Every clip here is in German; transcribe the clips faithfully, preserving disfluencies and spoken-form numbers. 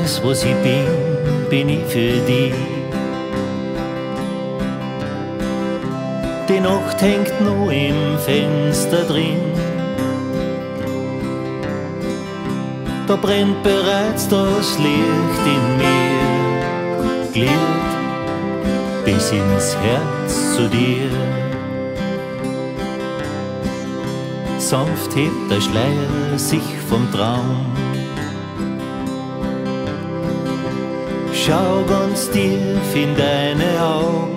Alles, was ich bin, bin ich für dich. Die Nacht hängt nur im Fenster drin. Da brennt bereits das Licht in mir, glüht bis ins Herz zu dir. Sanft hebt der Schleier sich vom Traum. Schau ganz tief in deine Augen.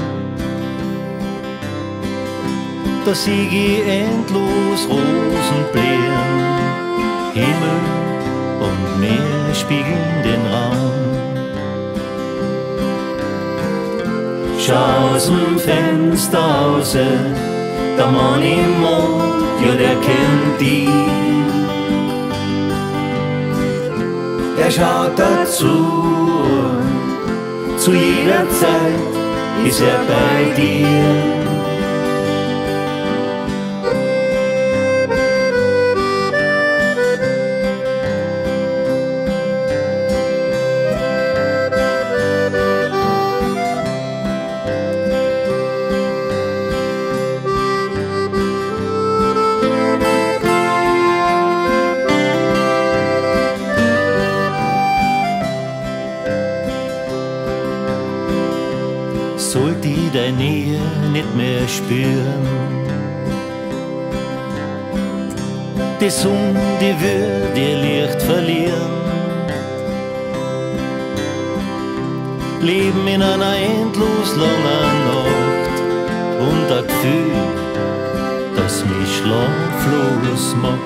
Da sieg ich endlos Rosen blären, Himmel und Meer spiegeln den Raum. Schau aus dem Fenster raus, der Mann im Mond, ja der kennt dich. Er schaut dazu, zu jeder Zeit ist er bei dir. Sollte ich deine Nähe nicht mehr spüren, die Sonne, die wird ihr Licht verlieren. Leben in einer endlos langen Nacht und ein Gefühl, das mich schlaflos macht.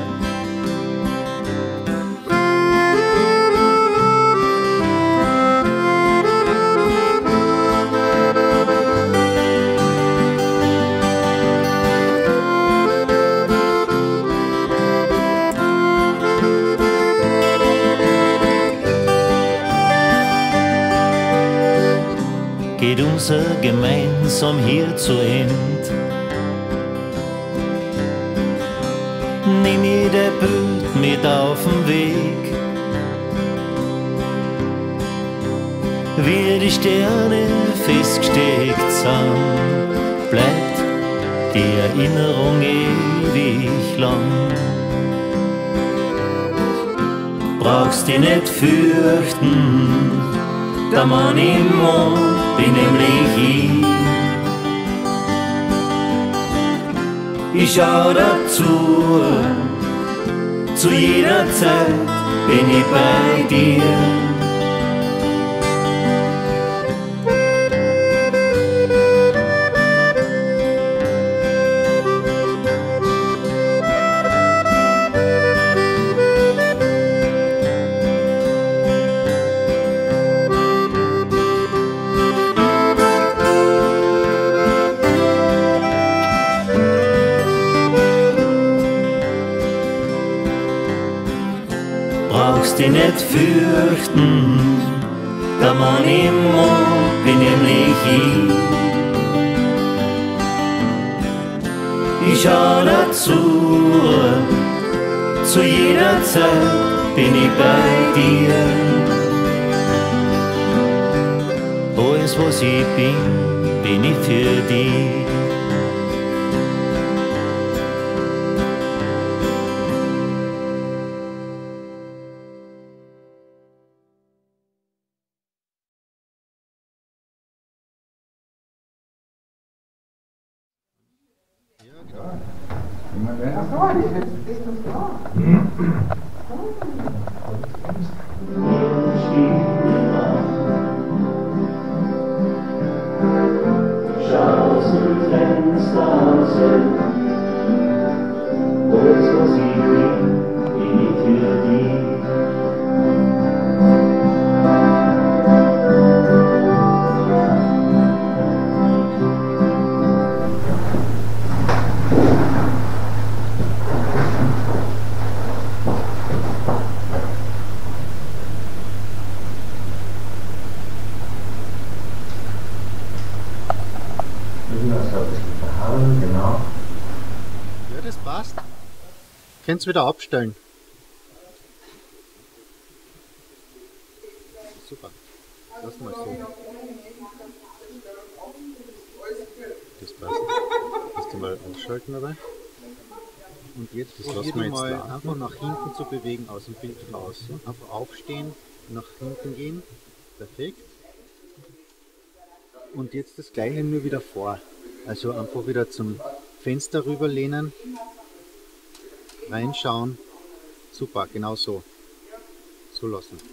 Geht unser gemeinsam hier zu End. Nimm jeder Bild mit auf den Weg, wie die Sterne festgesteckt sind, bleibt die Erinnerung ewig lang. Brauchst dich nicht fürchten, der Mann im Mond bin nämlich ich. Ich schau dazu, zu jeder Zeit bin ich bei dir. Brauchst dich nicht fürchten, der Mann im Mond bin nämlich ich. Ich schau dazu, zu jeder Zeit bin ich bei dir. Alles, was ich bin, bin ich für dich. Ach so, das ist doch klar. Schau aus dem Fenster raus, alles, was ich bin, bin ich für dich. Genau. Ja, das passt. Könnt ihr wieder abstellen. super. Lass mal so. Das passt. Kannst du mal ausschalten dabei? Und jetzt probier du mal einfach nach hinten zu bewegen aus dem Bild raus. Einfach aufstehen, nach hinten gehen. Perfekt. Und jetzt das gleiche nur wieder vor. Also einfach wieder zum Fenster rüberlehnen, reinschauen. Super, genau so. So lassen.